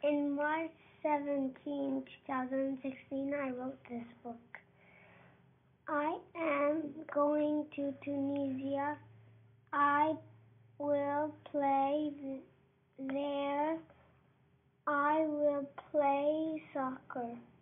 In March 17, 2016, I wrote this book. I am going to Tunisia. I will play there. I will play soccer.